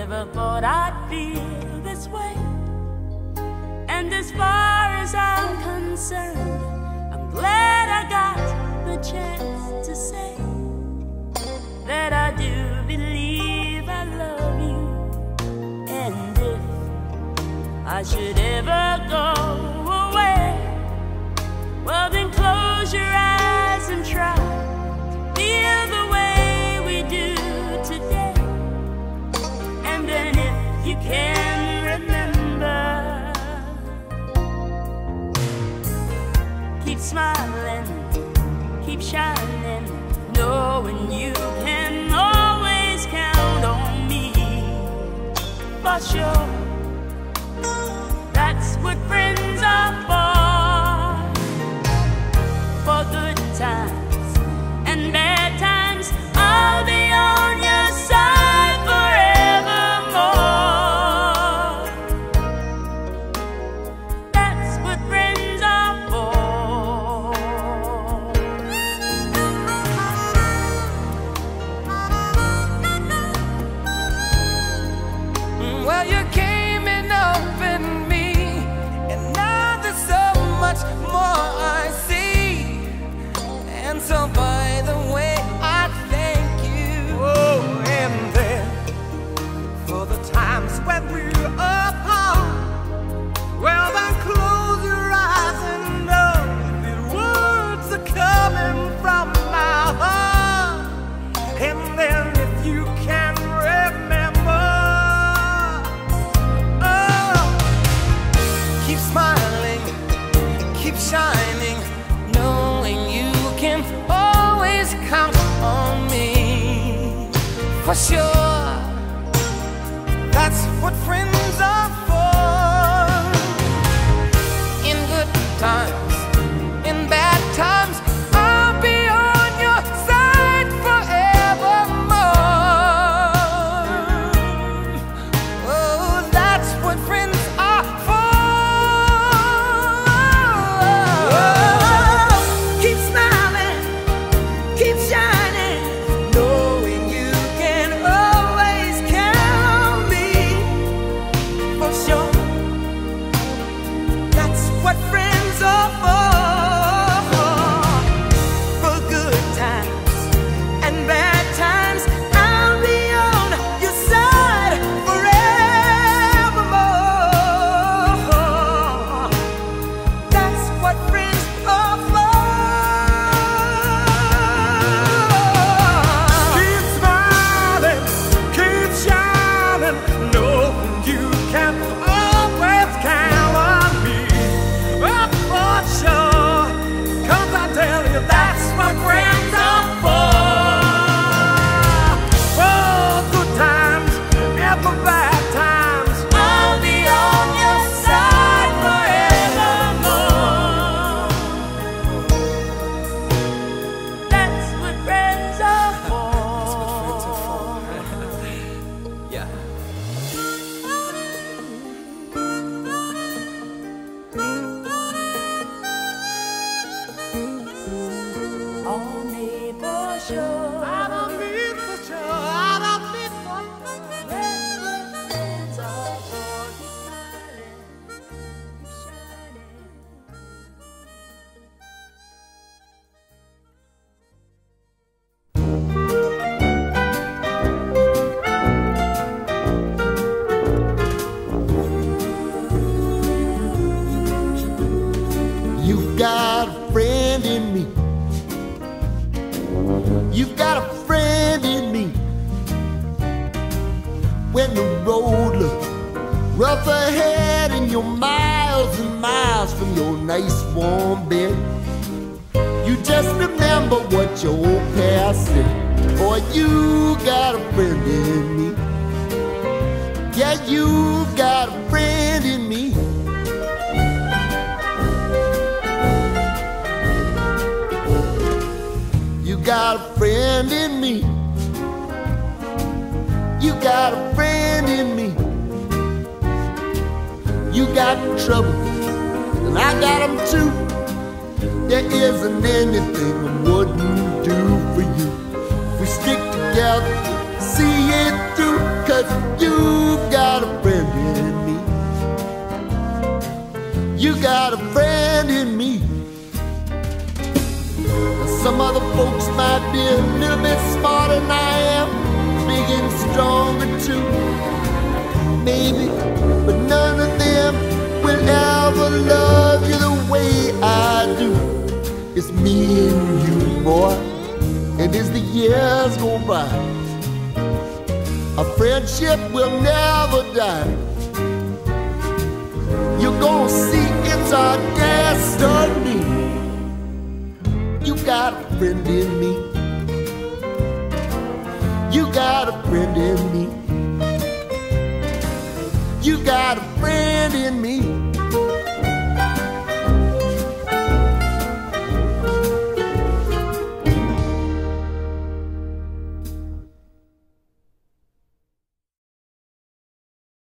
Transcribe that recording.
never thought I'd feel this way. And as far as I'm concerned, I'm glad I got the chance to say that I do believe I love you. And if I should ever go away, well then close your eyes and try to feel the way we do today. And then if you can remember, keep smiling, keep shining, knowing you can always count on me. For sure, that's what friends are for good times and bad times. I'll be on your side forevermore. That's what friends are for. Well, you came and opened me, and now there's so much more I see. And so by the way, I thank you. Oh, and then for the times when we're apart, well then close your eyes and know the words are coming from my heart. And then if you can remember, oh, keep smiling, keep shining, knowing you can always count on me. For sure, that's what friends are for. In good times, in bad times, I'll be on your side forevermore. Oh, that's what friends are for. Keep smiling, keep shining, knowing you can always count on me. For sure, that's what friends are for. For good times and bad times, I'll be on your side forevermore. That's what friends are for. Keep smiling, keep shining, knowing you can always count on me. Oh, for sure, 'cause I tell you that's what friends are for. For good times and for bad times, I'll be on your side forevermore. That's what friends are for. Yeah. All me for sure. I don't need for sure, I don't need for sure. That's what friends are for. Keep smiling, keep shining. You've got a friend in me. You've got a friend in me. When the road looks rough ahead and you're miles and miles from your nice warm bed, you just remember what your old past said. Boy, you got a friend in me. Yeah, you've got a friend in me. You got a friend in me. You got a friend in me. You got trouble, and I got them too. There isn't anything I wouldn't do for you. We stick together see it through, 'cause you've got a friend in me. You got a friend in me. Some other folks might be a little bit smarter than I am, big and stronger too, maybe, but none of them will ever love you the way I do. It's me and you, boy, and as the years go by, our friendship will never die. You're gonna see it's our destiny. You got a friend in me. You got a friend in me. You got a friend in me.